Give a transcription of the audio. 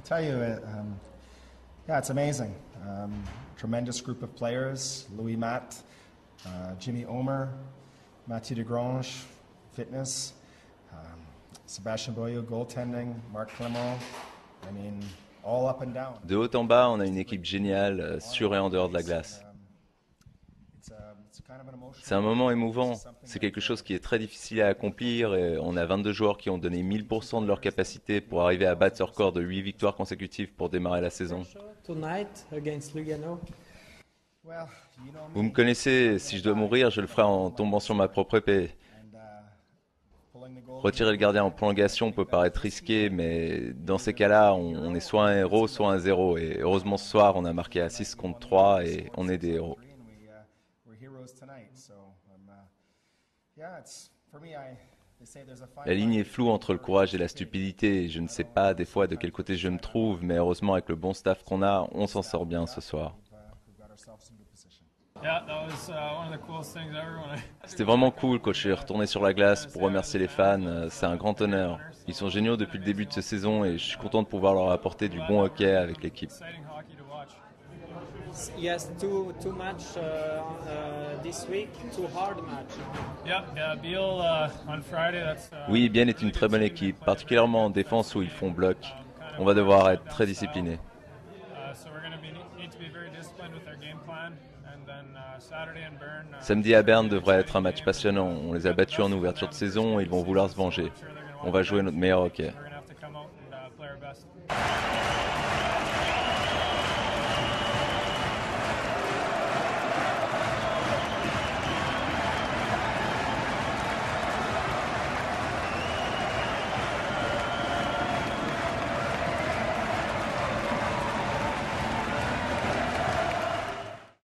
I tell you, yeah, it's amazing. Tremendous group of players. Louis Matt, Jimmy Omer, Mathieu Degrange, fitness. Sébastien Boyau, goaltending. Marc Clément. I mean, all up and down. De haut en bas, on a une équipe géniale, sur et en dehors de la glace. C'est un moment émouvant, c'est quelque chose qui est très difficile à accomplir et on a 22 joueurs qui ont donné 1000% de leur capacité pour arriver à battre ce record de 8 victoires consécutives pour démarrer la saison. Vous me connaissez, si je dois mourir, je le ferai en tombant sur ma propre épée. Retirer le gardien en prolongation peut paraître risqué, mais dans ces cas-là, on est soit un héros, soit un zéro. Et heureusement ce soir, on a marqué à 6 contre 3 et on est des héros. La ligne est floue entre le courage et la stupidité. Je ne sais pas des fois de quel côté je me trouve, mais heureusement avec le bon staff qu'on a, on s'en sort bien ce soir. C'était vraiment cool quand je suis retourné sur la glace pour remercier les fans. C'est un grand honneur. Ils sont géniaux depuis le début de cette saison et je suis content de pouvoir leur apporter du bon hockey avec l'équipe. Yes, two match this week, two hard match. Yeah, Beal on Friday. Oui, Bien est une très bonne équipe, particulièrement en défense où ils font bloc. On va devoir être très disciplinés. Samedi à Berne devrait être un match passionnant. On les a battus en ouverture de saison et ils vont vouloir se venger. On va jouer notre meilleur hockey.